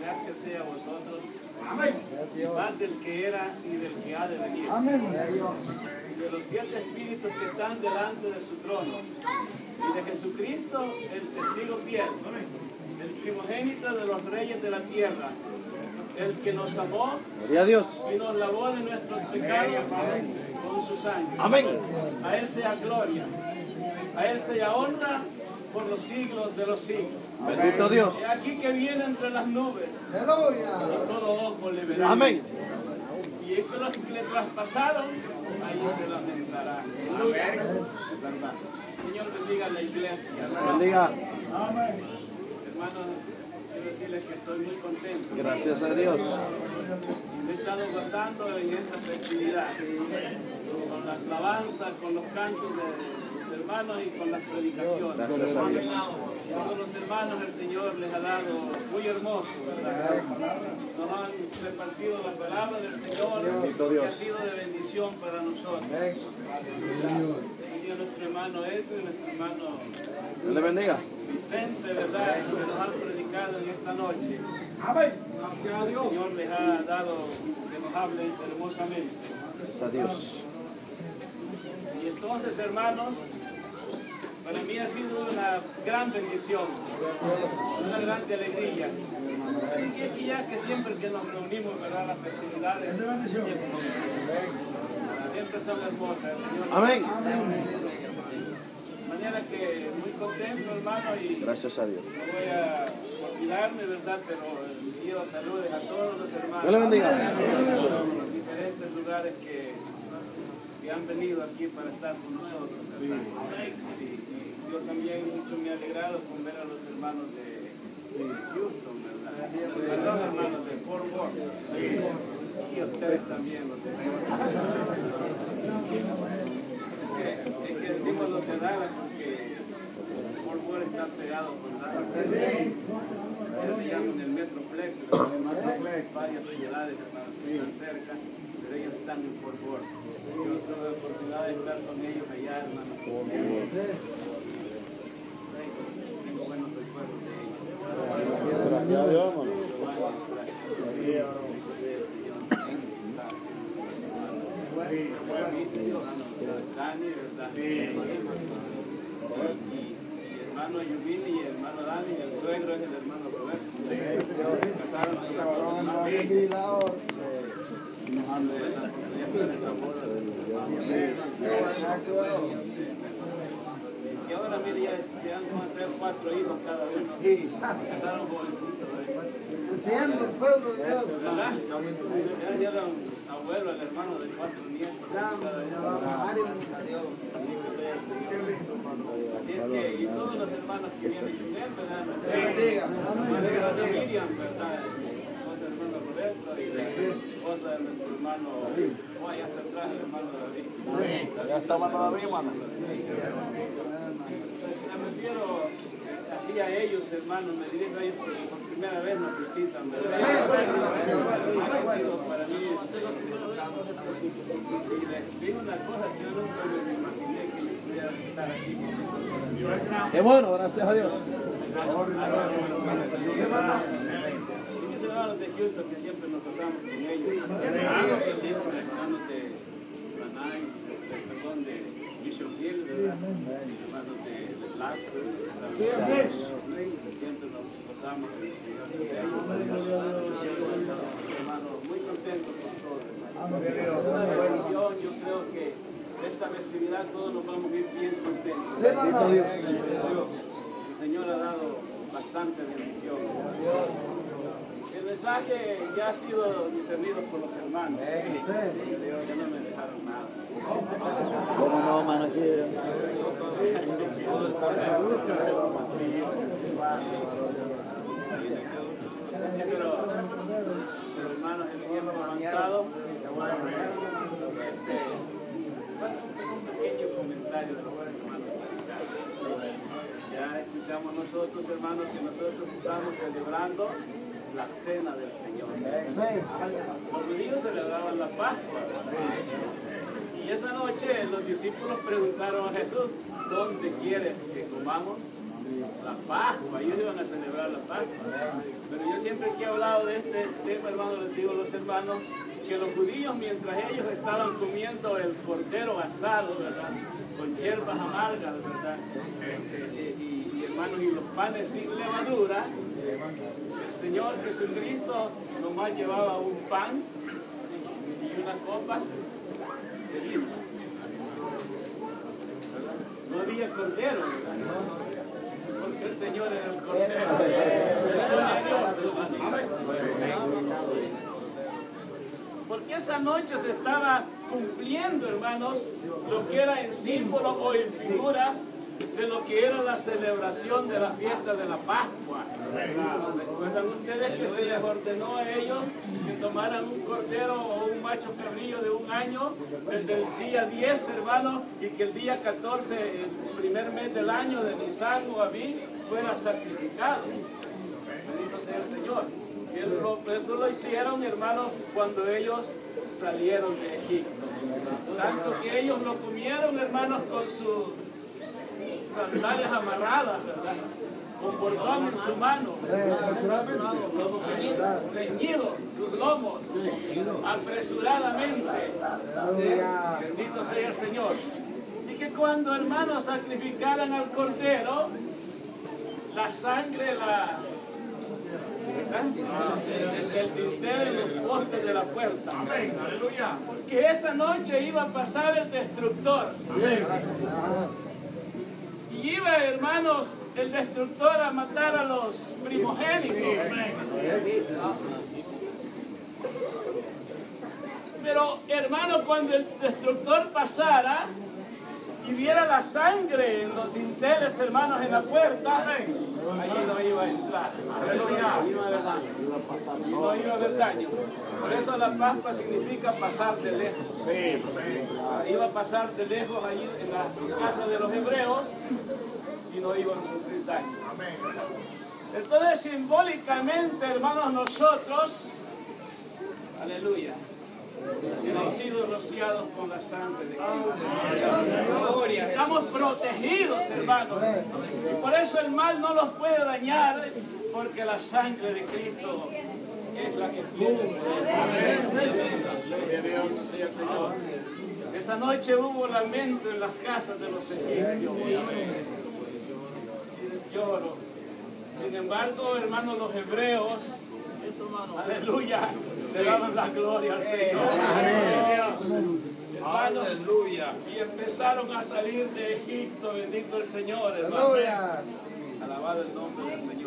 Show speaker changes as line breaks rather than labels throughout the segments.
gracia sea a vosotros, paz del que era y del que ha de venir, y de los 7 espíritus que están delante de su trono, y de Jesucristo, el testigo fiel, el primogénito de los reyes de la tierra, el que nos amó y nos lavó de nuestros pecados con su sangre.
Amén.
A Él sea gloria, a Él sea honra por los siglos de los siglos.
Bendito Dios.
Y aquí que viene entre las nubes, y todo ojo le verá.
Amén.
Y es que los que le traspasaron, ahí se lamentarán. Amén. Es verdad. Señor, bendiga a la iglesia.
Bendiga.
Hermanos, quiero decirles que estoy muy contento.
Gracias a Dios.
Me he estado gozando en esta festividad, con la alabanza, con los cantos de los hermanos y con las predicaciones.
Gracias a Dios.
Todos los hermanos el Señor les ha dado muy hermoso, ¿verdad? Nos han repartido la palabra del Señor, que ha sido de bendición para nosotros. Y nuestro hermano Edwin, nuestro hermano
Dios le bendiga.
Vicente, ¿verdad? Que nos han predicado en esta noche.
Gracias a Dios.
El Señor les ha dado que nos hable hermosamente.
Gracias a Dios.
Y entonces, hermanos, para mí ha sido una gran bendición, una gran alegría. Y ya que siempre que nos reunimos, ¿verdad? Las festividades siempre son hermosas. El Señor.
Amén.
De manera que muy contento, hermano, y
Gracias a Dios.
no voy a olvidarme, ¿verdad? Pero envío saludos a todos los hermanos.
Dios le bendiga.
De los diferentes lugares que han venido aquí para estar con nosotros, ¿verdad? Y yo también mucho me he alegrado con ver a los hermanos de Houston, ¿verdad? Perdón, hermanos de Fort Worth. Y a ustedes también, los de es que decimos los de Dallas porque Fort Worth está pegado con Dallas. Ellos se llaman el Metroplex, varias ciudades están cerca, pero ellos están en Fort Worth. Yo tuve la oportunidad de estar con ellos allá, hermanos. Tengo buenos recuerdos de ellos.
Gracias a Dios, hermano.
Dani, ¿verdad? Y hermano Yuvini y el hermano Dani, el suegro es el hermano Roberto. Casaron con la hermana. Y ahora mire, ya han como 3 o 4 hijos cada uno. Casaron jovencitos.
Siempre el pueblo de Dios.
¿Verdad? Ya era un abuelo, el hermano de 4 nietos. Así es que, y todos los hermanos que vienen con él, ¿verdad? Miriam, ¿verdad? Esposa del hermano Roberto y la esposa de nuestro hermano, allá está atrás el hermano David.
Ya está hermano David, hermano.
Me refiero así a ellos, hermanos, me dirijo a ellos porque por primera vez nos visitan, ¿verdad? Ha sido para mí, si les digo una cosa, yo nunca me imaginé que yo pudiera estar aquí con ustedes.
Qué bueno, gracias a Dios.
Y mis hermanos de Houston que siempre nos pasamos con ellos. Siempre hermanos de Lanay, perdón, de Bishop Hill, ¿verdad? Hermanos de Blackstone, siempre nos pasamos con el Señor. Hermanos, muy contentos con todo, hermano. Es una bendición, yo creo que esta festividad todos nos vamos a ir bien contentos.
Bendito Dios.
El Señor ha dado bastante bendición. El mensaje ya ha sido discernido por los hermanos. Ya no me dejaron nada.
¿Cómo no, hermano?
Pero hermanos, el tiempo avanzado. Un pequeño comentario de los hermanos. Ya escuchamos nosotros, hermanos, que nosotros estamos celebrando la cena del Señor. Los judíos celebraban la Pascua. Y esa noche los discípulos preguntaron a Jesús, ¿dónde quieres que comamos? La Pascua, ellos iban a celebrar la Pascua. Pero yo siempre que he hablado de este tema, hermano, les digo a los hermanos que los judíos, mientras ellos estaban comiendo el cordero asado, ¿verdad?, con hierbas amargas, ¿verdad?, y hermanos, y los panes sin levadura, el Señor Jesucristo nomás llevaba un pan y una copa de vino. No había cordero, ¿verdad?, porque el Señor era el cordero. Porque esa noche se estaba cumpliendo, hermanos, lo que era en símbolo o en figura de lo que era la celebración de la fiesta de la Pascua. ¿Recuerdan ustedes que se les ordenó a ellos que tomaran un cordero o un macho cabrillo de un año desde el día 10, hermanos, y que el día 14, el primer mes del año de Nisan o Abí, fuera sacrificado? Bendito sea el Señor. Y eso lo hicieron, hermanos, cuando ellos salieron de Egipto. Tanto que ellos lo comieron, hermanos, con sus sandalias amarradas, ¿verdad?, con bordón en su mano, ceñidos sus lomos, apresuradamente. Bendito sea el Señor. Y que cuando, hermanos, sacrificaran al cordero, la sangre, el dintel en los postes de la puerta. Porque esa noche iba a pasar el destructor. Y iba, hermanos, el destructor a matar a los primogénitos. Pero, hermanos, cuando el destructor pasara y viera la sangre en los dinteles, hermanos, en la puerta, allí no iba a entrar. Y no iba a haber daño. Por eso la Pascua significa pasar de lejos. Iba a pasar de lejos allí en la casa de los hebreos y no iban a sufrir daño. Entonces, simbólicamente, hermanos, nosotros, aleluya, hemos sido rociados con la sangre de Cristo. Estamos protegidos, hermanos. Y por eso el mal no los puede dañar, porque la sangre de Cristo es la que tiene poder. Gloria al Señor. Esa noche hubo lamento en las casas de los egipcios. Lloro. Sin embargo, hermanos, los hebreos, aleluya, se daban la gloria al Señor. Hermanos, y empezaron a salir de Egipto. Bendito el Señor, hermano. Alabado el nombre del Señor.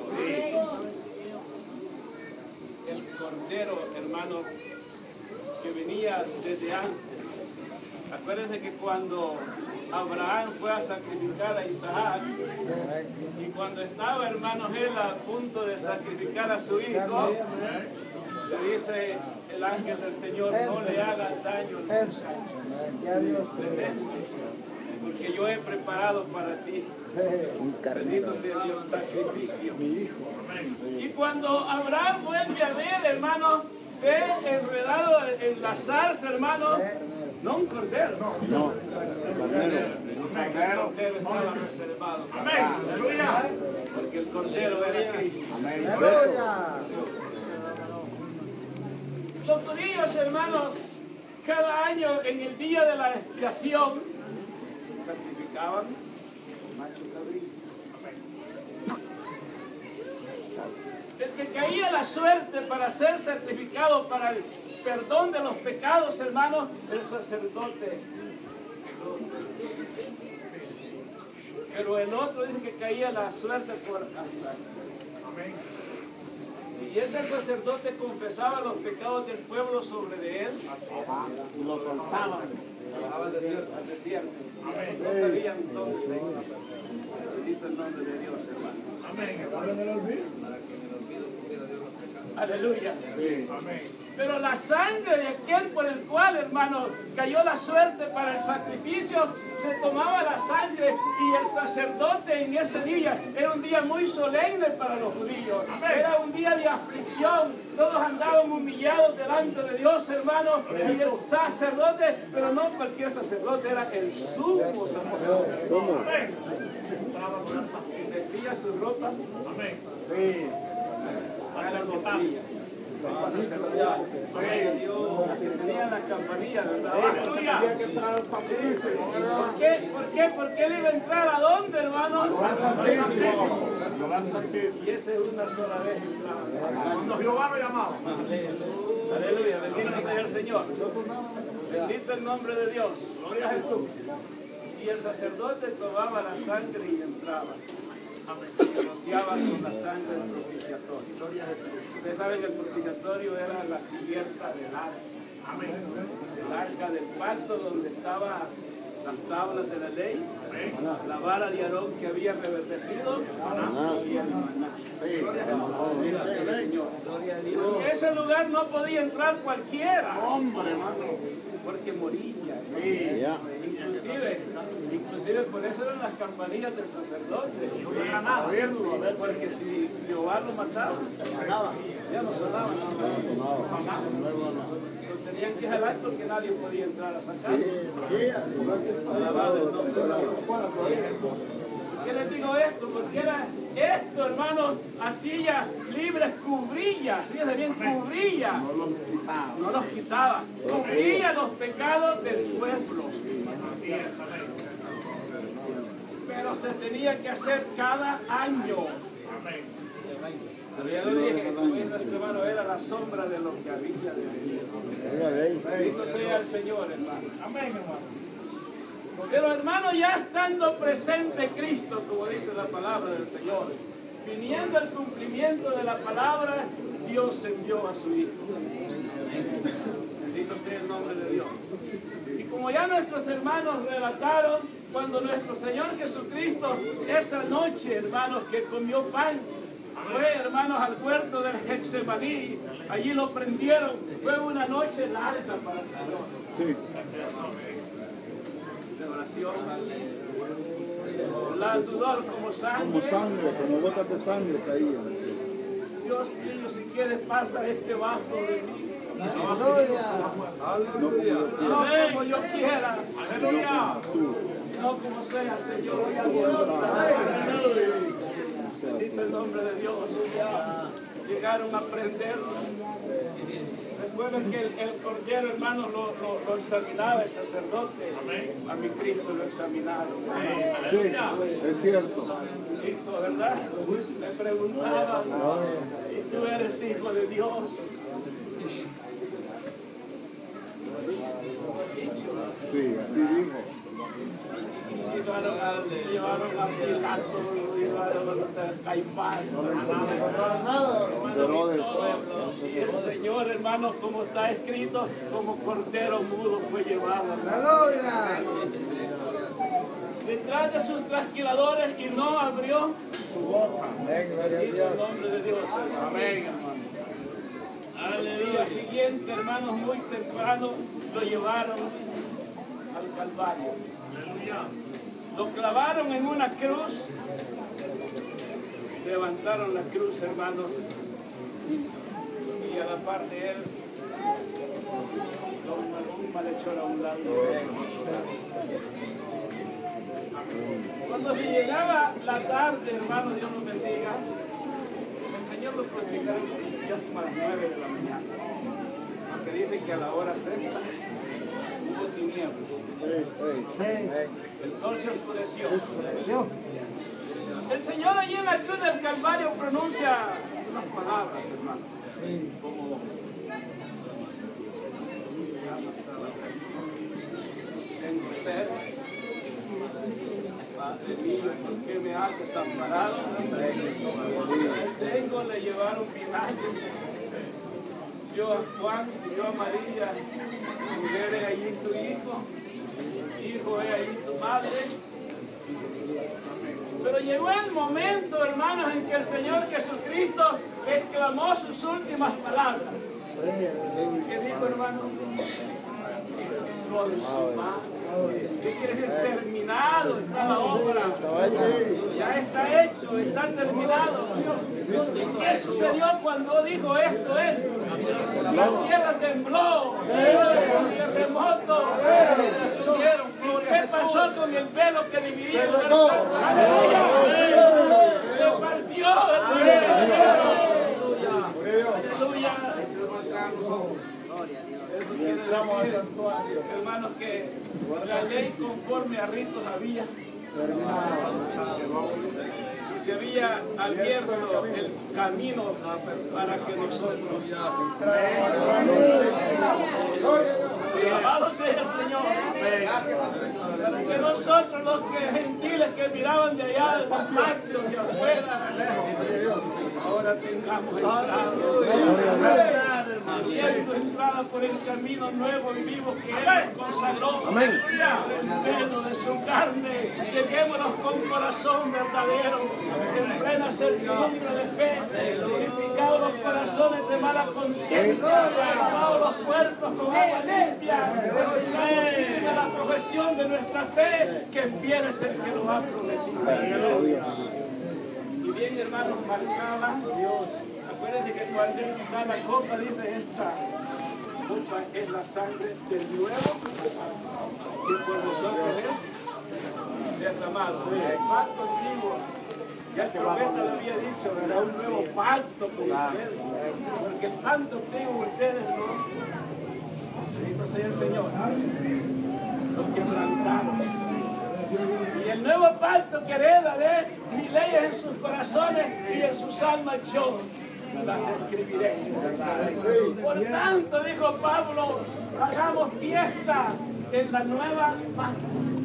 El cordero, hermano, que venía desde antes. Acuérdense que cuando Abraham fue a sacrificar a Isaac, y cuando estaba, hermanos, él a punto de sacrificar a su hijo, le dice el ángel del Señor: no le hagas daño al muchacho, porque yo he preparado para ti, bendito sea Dios, sacrificio. Y cuando Abraham vuelve a ver, hermano, ve enredado en la zarza, hermano, no un cordero, no, el cordero estaba reservado. Porque el cordero era Cristo. Los judíos, hermanos, cada año en el día de la expiación sacrificaban macho cabrillo. El que caía la suerte para ser sacrificado para el perdón de los pecados, hermanos, el sacerdote. Pero el otro dice que caía la suerte por casar. Y ese sacerdote confesaba los pecados del pueblo sobre de él y lo lanzaban al desierto. No sabían dónde se iba. Bendito el nombre de Dios, hermano. Aleluya. Pero la sangre de aquel por el cual, hermano, cayó la suerte para el sacrificio, se tomaba la sangre y el sacerdote en ese día, era un día muy solemne para los judíos. Era un día de aflicción. Todos andaban humillados delante de Dios, hermano, y el sacerdote, pero no cualquier sacerdote, era el sumo sacerdote. cambia su ropa.
Amén.
Sí. Para los días. Que tenían las campanillas, ¿verdad?
Aleluya.
¿Por qué? Porque él iba a entrar ¿a dónde, hermanos? Y esa es una sola vez entrada.
Cuando Jehová lo llamaba.
Aleluya, bendito sea el Señor. Bendito el nombre de Dios.
Gloria a Jesús.
Y el sacerdote tomaba la sangre y entraba. Se rociaba con la sangre del propiciatorio.
Gloria a Jesús.
Ustedes saben que el propiciatorio era la cubierta del arca.
Amén.
El arca del pacto donde estaban las tablas de la ley, la vara de Aarón que había reverdecido y el maná. Gloria a Señor. En ese lugar no podía entrar cualquiera.
Hombre, hermano.
Porque moría.
Sí.
Ya.
Inclusive por eso eran las campanillas del sacerdote.
Nada.
Porque si Jehová lo mataba, ya no sonaban. Lo tenían que jalar porque nadie podía entrar a sacarlo. Alabado el nombre de Dios. ¿Por qué les digo esto? Porque era esto, hermanos, asilla libres cubrilla. Fíjense bien, cubrilla. No los quitaba. Cubría los pecados del pueblo.
Así es, amén.
Pero se tenía que hacer cada año.
Amén.
Pero ya lo dije, como es nuestro hermano, era la sombra de lo que había de venir. Bendito sea el Señor, hermano.
Amén, hermano.
Pero hermano, ya estando presente Cristo, como dice la palabra del Señor, viniendo el cumplimiento de la palabra, Dios envió a su Hijo. Bendito sea el nombre de Dios. Y como ya nuestros hermanos relataron, cuando nuestro Señor Jesucristo, esa noche, hermanos, que comió pan, fue, hermanos, al huerto del Getsemaní, allí lo prendieron, fue una noche larga para el Señor.
Sí.
De oración, la sudor como sangre.
Como sangre, como gotas de sangre caían.
Dios mío, si quieres pasa este vaso de mí. No como yo quiera,
Aleluya.
no como sea, Señor. Bendito el nombre de Dios. Llegaron a prender. Recuerden que el cordero, hermano, lo examinaba el sacerdote. A mi Cristo lo examinaron.
Sí, es cierto.
Cristo, ¿verdad? Me preguntaban, ¿y tú eres hijo de Dios?
Sí, así dijo.
Llevaron a Pilato, llevaron a Caifás,
Herodes.
y el Señor, hermano, como está escrito, como cordero mudo fue llevado. Detrás de sus trasquiladores y no abrió su boca. Bendito el nombre de Dios. Amén, hermano. Al día siguiente, hermanos, muy temprano, lo llevaron al Calvario. Lo clavaron en una cruz, levantaron la cruz, hermanos, y a la par de él, un malhechor a un lado. Cuando se llegaba la tarde, hermanos, Dios nos bendiga, el Señor nos practicaba ya como a las 9 de la mañana, aunque dicen que a la hora sexta hubo tinieblas. El sol se oscureció. El Señor allí en la cruz del Calvario pronuncia unas palabras, hermano, como tengo sed, Padre mío, ¿por qué me has desamparado? Tengo, le llevaron vinagre. Yo a Juan, yo a María, mujer, he allí tu hijo. Hijo, he ahí tu madre. Pero llegó el momento, hermanos, en que el Señor Jesucristo exclamó sus últimas palabras. ¿Qué dijo, hermano? Consumado. ¿Qué quiere decir? Terminado está la obra. Ya está hecho, está terminado. ¿Y qué sucedió cuando dijo esto él? La tierra tembló, terremoto. ¿Qué pasó con el velo que dividía el lugar santo? ¡Aleluya! Se Dios. Aleluya. Eso quiere decir, hermanos, que la ley conforme a ritos había. Se había abierto el camino para que nosotros. Alabado sea el Señor. Para que nosotros, los gentiles que miraban de allá, de los patios de afuera, ahora tengamos entrada. Abriendo entrada por el camino nuevo y vivo que Él consagró. Amén. En medio de su carne, lleguémonos con corazón verdadero, en plena certidumbre de fe, purificados los corazones de mala conciencia, lavados los cuerpos con agua limpia, de la profesión de nuestra fe, que fiel es el que lo ha prometido. Y bien, hermanos, marcaba Dios. Acuérdense que cuando Él da la copa, dice: esta copa es la sangre del nuevo que por nosotros es derramado. El pacto antiguo, ya el profeta lo había dicho, era un nuevo pacto con ustedes, porque el pacto antiguo ustedes no, bendito sea el Señor, lo quebrantaron. Y el nuevo pacto que hereda de mi leyes en sus corazones y en sus almas yo las escribiré. Por tanto, dijo Pablo, hagamos fiesta en la nueva paz,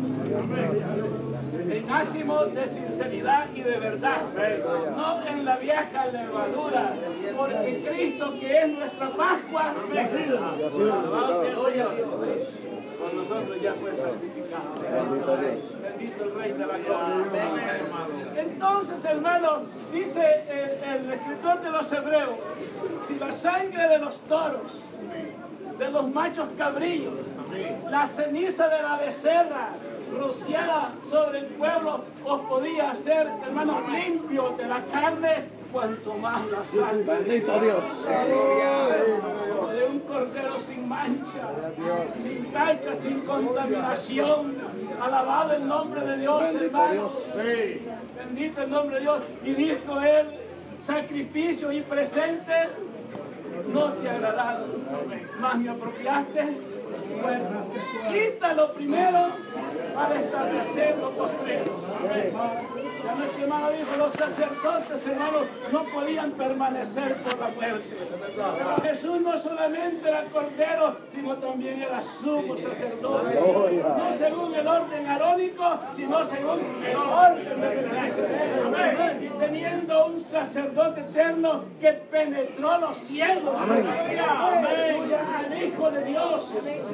en ánimo de sinceridad y de verdad, no en la vieja levadura, porque Cristo, que es nuestra Pascua, alabado sea el Señor, con nosotros ya fue santificado. Bendito el Rey de la Gloria. Entonces, hermanos, dice el escritor de los Hebreos, si la sangre de los toros, de los machos cabrillos, la ceniza de la becerra rociada sobre el pueblo os podía hacer, hermanos, limpios de la carne, cuanto más la sangre.
Bendito Dios.
De un cordero sin mancha, sin tacha, sin contaminación. Alabado el nombre de Dios, hermanos. Bendito el nombre de Dios. Y dijo Él: sacrificio y presente no te agradaron, mas me apropiaste. Bueno, quítalo primero para establecer lo postrero. Ya nuestro hermano dijo, los sacerdotes, hermanos, no podían permanecer por la muerte. Pero Jesús no solamente era cordero, sino también era sumo sacerdote. No según el orden arónico, sino según el orden de Melquisedec. Y teniendo un sacerdote eterno que penetró los cielos. Amén. Al Hijo de Dios.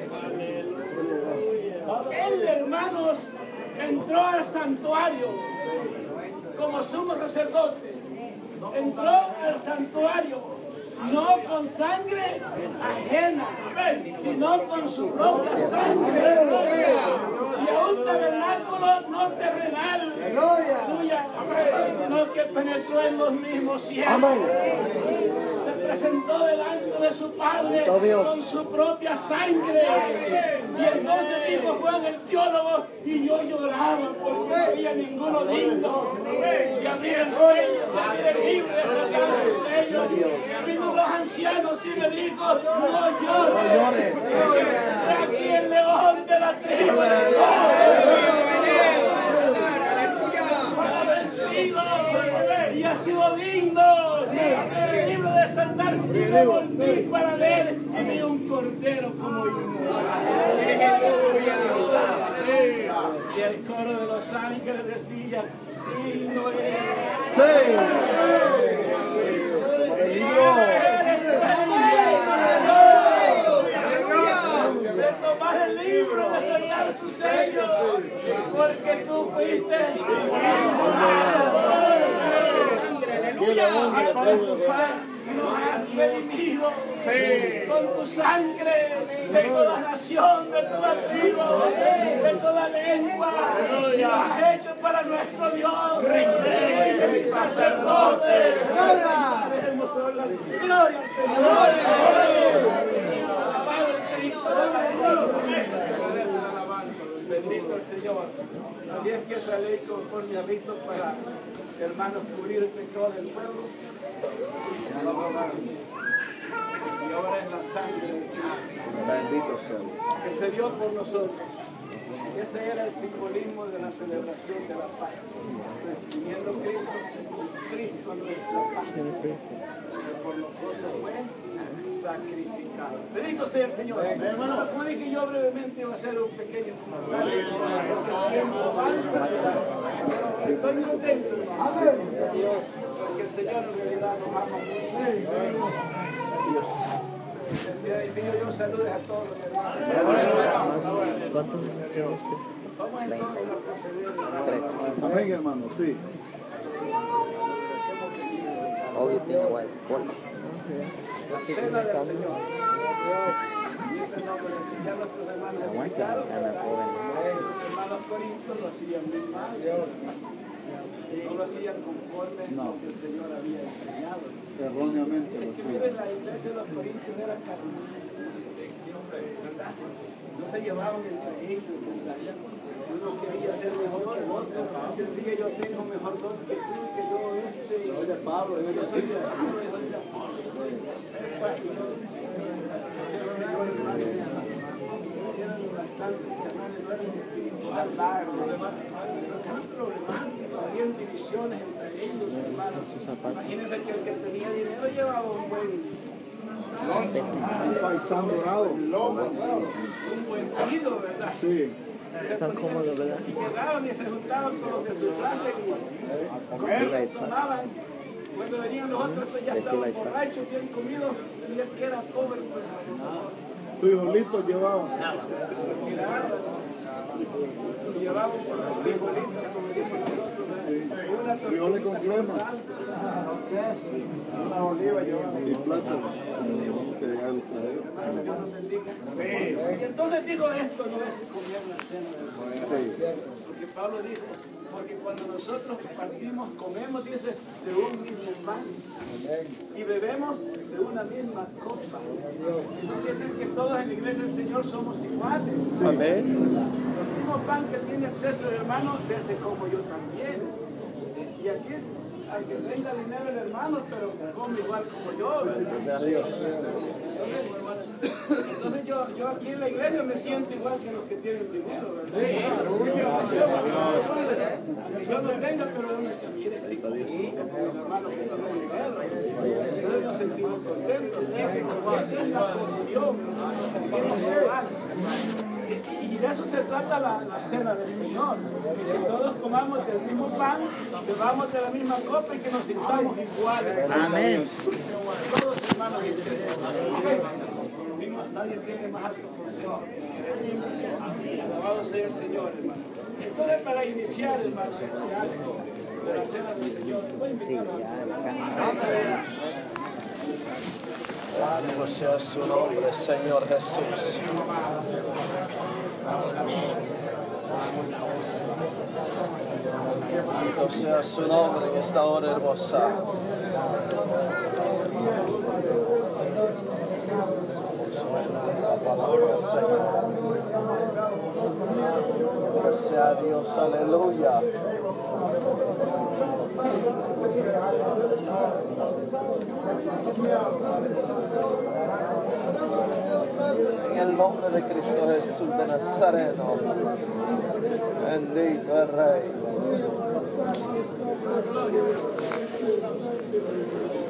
Él, hermanos, entró al santuario como sumo sacerdote. Entró al santuario no con sangre ajena, sino con su propia sangre. Y a un tabernáculo no terrenal, sino que penetró en los mismos cielos. Se presentó delante de su Padre con su propia sangre. Y entonces dijo Juan el teólogo, y yo lloraba porque no había ninguno digno. Y abría el sello, y abría el libro de sacar su sello. Vino los ancianos y me dijo, no llores. Aquí el león de la tribu de Dios. Ha vencido y ha sido digno. El libro de Santa y me volví para ver y vi un cordero como yo. Y el coro de los ángeles decía, digno es. De tomar el libro, de soltar sus sellos, porque tú fuiste nos has redimido con tu sangre de toda nación, de toda tribu, de toda lengua, y lo has hecho para nuestro Dios, rey, sacerdote. Gloria al Señor. Alabado el Cristo de la gloria. Bendito el Señor. Así es que esa ley conforme a Cristo para, hermanos, cubrir el pecado del pueblo. Y ahora es la sangre de Cristo.
Bendito sea.
Que se dio por nosotros. Ese era el simbolismo de la celebración de la paz. Teniendo Cristo nuestra paz. Que por nosotros fue sacrificado. Bendito sea el Señor. Hermano, como dije yo brevemente, voy a hacer un pequeño comentario. Porque el tiempo avanza. Pero estoy contento, hermano. Porque el Señor en realidad nos ama mucho. Dios. Y pido yo saludes a todos los hermanos.
¿Cuántos años tiene usted?
Vamos entonces a proceder.
Amén, hermano, sí.
All you think was what?
La cena del Señor. Y este nombre de ya nuestros hermanos explicaron, los hermanos corintios lo hacían muy mal. No lo hacían conforme a lo que el Señor había enseñado.
Erróneamente lo
Es que miren, la iglesia de los corintios era carnal, ¿verdad? No se llevaban entre ellos, ¿verdad? Uno quería ser mejor que el otro. Yo dije, yo tengo mejor don que tú, que yo soy de Pablo, yo soy de Pablo, yo soy de Apolo, yo soy de Cefa, y yo soy el Señor, hermano. Eran bastantes canales, no eran espiritual, habían divisiones entre ellos, hermanos. Imagínense que el que tenía dinero llevaba un buen
Paisán dorado.
un buen marido, ¿verdad?
Sí.
Están cómodos, ¿verdad?
Y llegaban y se juntaban con los de su clase y tomaban. Cuando venían los otros, pues ya estaban borrachos, bien comidos, y el que era pobre, pues
Tu hijolito llevaba.
y llevaban por los frijolitos, como decimos nosotros, una
Frijoles con
tortilla
crema.
Una oliva llevaba.
Y plátano. Que ya lo
Para que Dios nos bendiga. Y entonces digo, esto no es comer la cena del Señor. Porque Pablo dijo, porque cuando nosotros partimos, comemos, dice, de un mismo pan y bebemos de una misma copa. Eso quiere decir que todos en la iglesia del Señor somos iguales.
Amén.
El mismo pan que tiene acceso el hermano, de ese como yo también. Y aquí es al que tenga dinero el hermano, pero come igual como yo, ¿verdad? Entonces yo aquí en la iglesia me siento igual que los que tienen dinero, ¿verdad? Aunque yo no tenga, pero uno se mire, el hermano que tiene dinero. Entonces nos sentimos contentos. Esa es la comunión, nos sentimos iguales, hermano. Y de eso se trata la cena del Señor, que todos comamos del mismo pan, bebamos de la misma copa y que nos sintamos iguales.
Amén.
Todos hermanos y nadie tiene más alto consejo. Alabado sea el Señor, hermano. Entonces, para iniciar, hermano, este acto de la cena del Señor, voy a invitar a
Bendito sea su nombre, Señor Jesús. Bendito sea su nombre en esta hora hermosa. La palabra del Señor. Gracias a Dios, aleluya. En el nombre de Cristo Jesús de Nazareno, bendito el Rey.